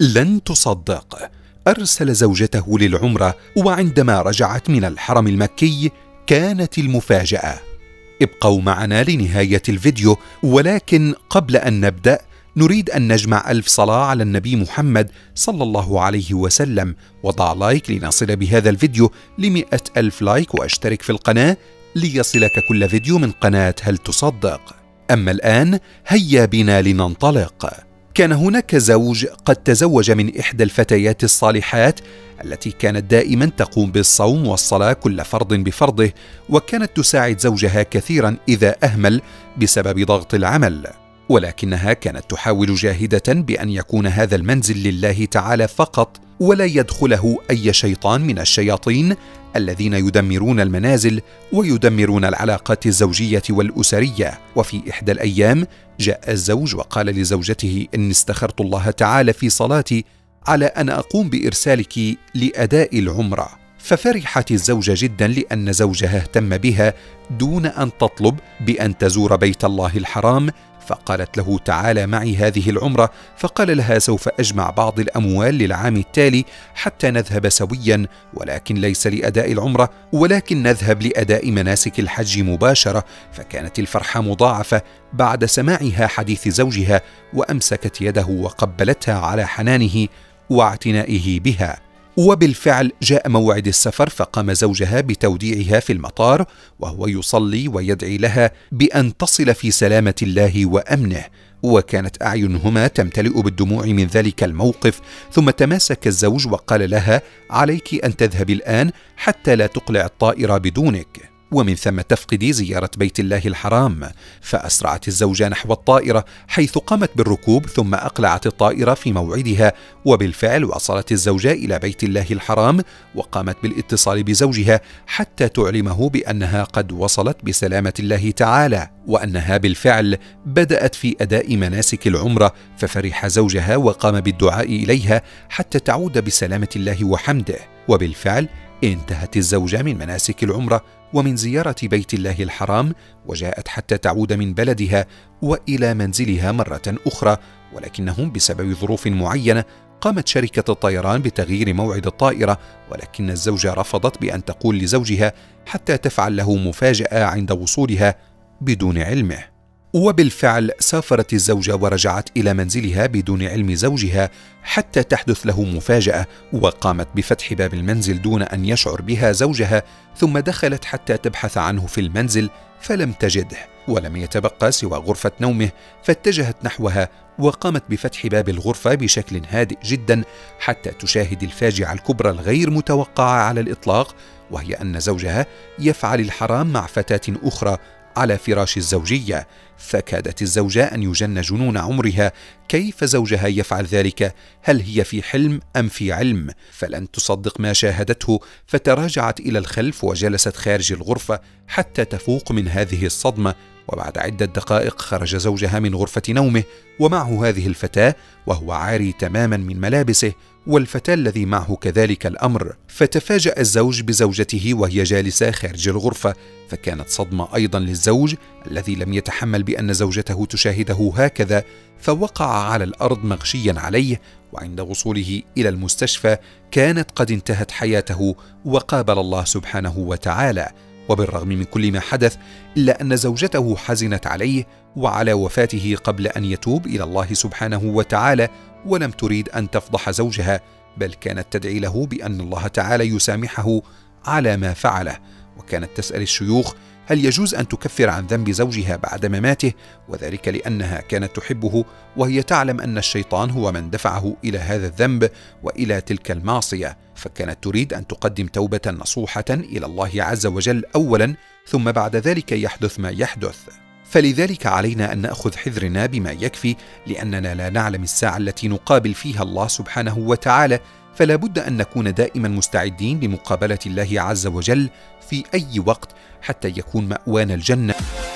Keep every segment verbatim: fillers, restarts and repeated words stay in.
لن تصدق، أرسل زوجته للعمرة، وعندما رجعت من الحرم المكي كانت المفاجأة. ابقوا معنا لنهاية الفيديو، ولكن قبل أن نبدأ نريد أن نجمع ألف صلاة على النبي محمد صلى الله عليه وسلم. وضع لايك لنصل بهذا الفيديو لمئة ألف لايك، واشترك في القناة ليصلك كل فيديو من قناة هل تصدق. أما الآن هيا بنا لننطلق. كان هناك زوج قد تزوج من إحدى الفتيات الصالحات التي كانت دائما تقوم بالصوم والصلاة كل فرض بفرضه، وكانت تساعد زوجها كثيرا إذا أهمل بسبب ضغط العمل، ولكنها كانت تحاول جاهدة بأن يكون هذا المنزل لله تعالى فقط، ولا يدخله أي شيطان من الشياطين الذين يدمرون المنازل ويدمرون العلاقات الزوجية والأسرية. وفي إحدى الأيام جاء الزوج وقال لزوجته: إني استخرت الله تعالى في صلاتي على أن أقوم بإرسالك لأداء العمرة. ففرحت الزوجة جدا لأن زوجها اهتم بها دون أن تطلب بأن تزور بيت الله الحرام، فقالت له: تعالى معي هذه العمرة. فقال لها: سوف أجمع بعض الأموال للعام التالي حتى نذهب سويا، ولكن ليس لأداء العمرة، ولكن نذهب لأداء مناسك الحج مباشرة. فكانت الفرحة مضاعفة بعد سماعها حديث زوجها، وأمسكت يده وقبلتها على حنانه واعتنائه بها. وبالفعل جاء موعد السفر، فقام زوجها بتوديعها في المطار وهو يصلي ويدعي لها بأن تصل في سلامة الله وأمنه، وكانت أعينهما تمتلئ بالدموع من ذلك الموقف. ثم تماسك الزوج وقال لها: عليك أن تذهبي الآن حتى لا تقلع الطائرة بدونك، ومن ثم تفقدي زيارة بيت الله الحرام. فأسرعت الزوجة نحو الطائرة حيث قامت بالركوب، ثم أقلعت الطائرة في موعدها. وبالفعل وصلت الزوجة إلى بيت الله الحرام، وقامت بالاتصال بزوجها حتى تعلمه بأنها قد وصلت بسلامة الله تعالى، وأنها بالفعل بدأت في أداء مناسك العمرة. ففرح زوجها وقام بالدعاء إليها حتى تعود بسلامة الله وحمده. وبالفعل انتهت الزوجة من مناسك العمرة ومن زيارة بيت الله الحرام، وجاءت حتى تعود من بلدها وإلى منزلها مرة أخرى، ولكنهم بسبب ظروف معينة قامت شركة الطيران بتغيير موعد الطائرة، ولكن الزوجة رفضت بأن تقول لزوجها حتى تفعل له مفاجأة عند وصولها بدون علمه. وبالفعل سافرت الزوجة ورجعت إلى منزلها بدون علم زوجها حتى تحدث له مفاجأة، وقامت بفتح باب المنزل دون أن يشعر بها زوجها، ثم دخلت حتى تبحث عنه في المنزل فلم تجده، ولم يتبقى سوى غرفة نومه، فاتجهت نحوها وقامت بفتح باب الغرفة بشكل هادئ جدا حتى تشاهد الفاجعة الكبرى الغير متوقعة على الإطلاق، وهي أن زوجها يفعل الحرام مع فتاة أخرى على فراش الزوجية. فكادت الزوجة أن يجن جنون عمرها، كيف زوجها يفعل ذلك؟ هل هي في حلم أم في علم؟ فلن تصدق ما شاهدته، فتراجعت إلى الخلف وجلست خارج الغرفة حتى تفوق من هذه الصدمة. وبعد عدة دقائق خرج زوجها من غرفة نومه ومعه هذه الفتاة، وهو عاري تماما من ملابسه، والفتاة الذي معه كذلك الأمر. فتفاجأ الزوج بزوجته وهي جالسة خارج الغرفة، فكانت صدمة أيضا للزوج الذي لم يتحمل بأن زوجته تشاهده هكذا، فوقع على الأرض مغشيا عليه. وعند وصوله إلى المستشفى كانت قد انتهت حياته وقابل الله سبحانه وتعالى. وبالرغم من كل ما حدث إلا أن زوجته حزنت عليه وعلى وفاته قبل أن يتوب إلى الله سبحانه وتعالى، ولم تريد أن تفضح زوجها، بل كانت تدعي له بأن الله تعالى يسامحه على ما فعله. وكانت تسأل الشيوخ هل يجوز أن تكفر عن ذنب زوجها بعد مماته، وذلك لأنها كانت تحبه، وهي تعلم أن الشيطان هو من دفعه إلى هذا الذنب وإلى تلك المعصية. فكانت تريد أن تقدم توبة نصوحة إلى الله عز وجل أولا، ثم بعد ذلك يحدث ما يحدث. فلذلك علينا أن نأخذ حذرنا بما يكفي، لأننا لا نعلم الساعة التي نقابل فيها الله سبحانه وتعالى، فلا بد أن نكون دائما مستعدين لمقابلة الله عز وجل في أي وقت حتى يكون مأوانا الجنة.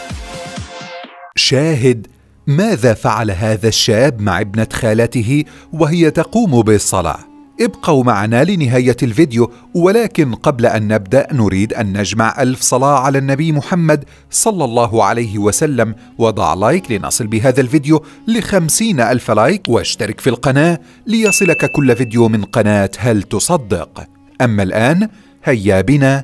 شاهد ماذا فعل هذا الشاب مع ابنة خالته وهي تقوم بالصلاة؟ ابقوا معنا لنهاية الفيديو، ولكن قبل أن نبدأ نريد أن نجمع ألف صلاة على النبي محمد صلى الله عليه وسلم. وضع لايك لنصل بهذا الفيديو لخمسين ألف لايك، واشترك في القناة ليصلك كل فيديو من قناة هل تصدق. أما الآن هيا بنا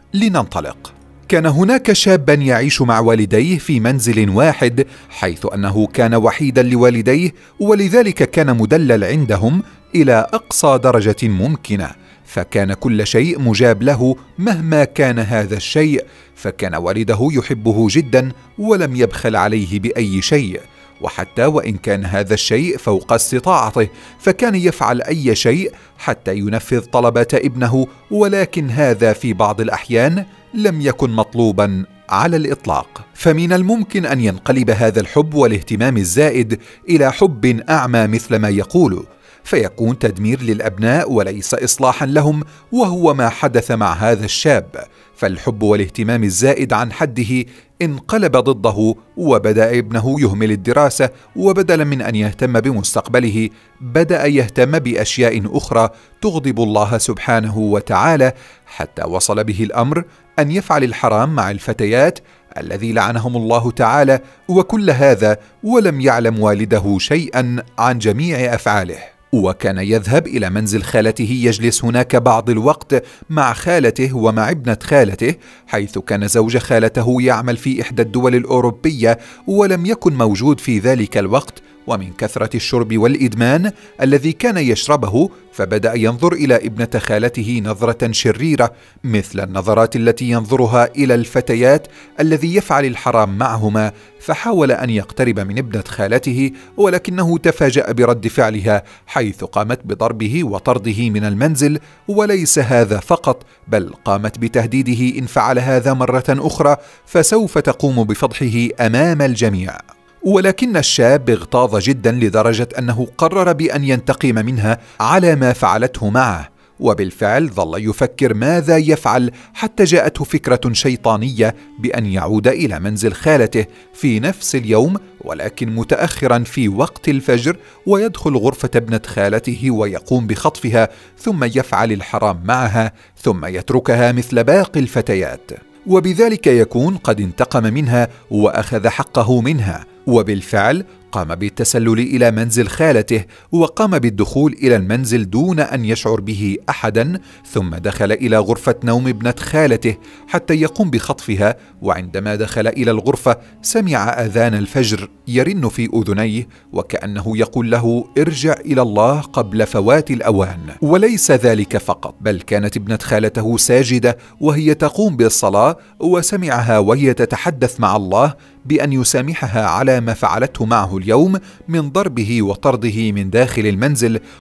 لننطلق. كان هناك شابا يعيش مع والديه في منزل واحد، حيث أنه كان وحيدا لوالديه، ولذلك كان مدلل عندهم إلى أقصى درجة ممكنة، فكان كل شيء مجاب له مهما كان هذا الشيء، فكان والده يحبه جدا ولم يبخل عليه بأي شيء، وحتى وإن كان هذا الشيء فوق استطاعته فكان يفعل أي شيء حتى ينفذ طلبات ابنه، ولكن هذا في بعض الأحيان لم يكن مطلوبا على الإطلاق. فمن الممكن أن ينقلب هذا الحب والاهتمام الزائد إلى حب أعمى مثل ما يقول، فيكون تدمير للأبناء وليس إصلاحا لهم، وهو ما حدث مع هذا الشاب. فالحب والاهتمام الزائد عن حده انقلب ضده، وبدأ ابنه يهمل الدراسة، وبدلا من أن يهتم بمستقبله بدأ يهتم بأشياء أخرى تغضب الله سبحانه وتعالى، حتى وصل به الأمر أن يفعل الحرام مع الفتيات الذي لعنهم الله تعالى، وكل هذا ولم يعلم والده شيئا عن جميع أفعاله. وكان يذهب إلى منزل خالته يجلس هناك بعض الوقت مع خالته ومع ابنة خالته، حيث كان زوج خالته يعمل في إحدى الدول الأوروبية ولم يكن موجود في ذلك الوقت، ومن كثرة الشرب والإدمان الذي كان يشربه فبدأ ينظر إلى ابنة خالته نظرة شريرة، مثل النظرات التي ينظرها إلى الفتيات الذي يفعل الحرام معهما، فحاول أن يقترب من ابنة خالته، ولكنه تفاجأ برد فعلها حيث قامت بضربه وطرده من المنزل. وليس هذا فقط، بل قامت بتهديده إن فعل هذا مرة أخرى فسوف تقوم بفضحه أمام الجميع. ولكن الشاب اغتاظ جدا لدرجة أنه قرر بأن ينتقم منها على ما فعلته معه، وبالفعل ظل يفكر ماذا يفعل حتى جاءته فكرة شيطانية بأن يعود إلى منزل خالته في نفس اليوم، ولكن متأخرا في وقت الفجر، ويدخل غرفة ابنة خالته ويقوم بخطفها، ثم يفعل الحرام معها، ثم يتركها مثل باقي الفتيات، وبذلك يكون قد انتقم منها وأخذ حقه منها. وبالفعل قام بالتسلل إلى منزل خالته، وقام بالدخول إلى المنزل دون أن يشعر به أحدا، ثم دخل إلى غرفة نوم ابنة خالته حتى يقوم بخطفها. وعندما دخل إلى الغرفة سمع أذان الفجر يرن في أذنيه، وكأنه يقول له ارجع إلى الله قبل فوات الأوان. وليس ذلك فقط، بل كانت ابنة خالته ساجدة وهي تقوم بالصلاة، وسمعها وهي تتحدث مع الله بأن يسامحها على ما فعلته معه اليوم من ضربه وطرده من داخل المنزل،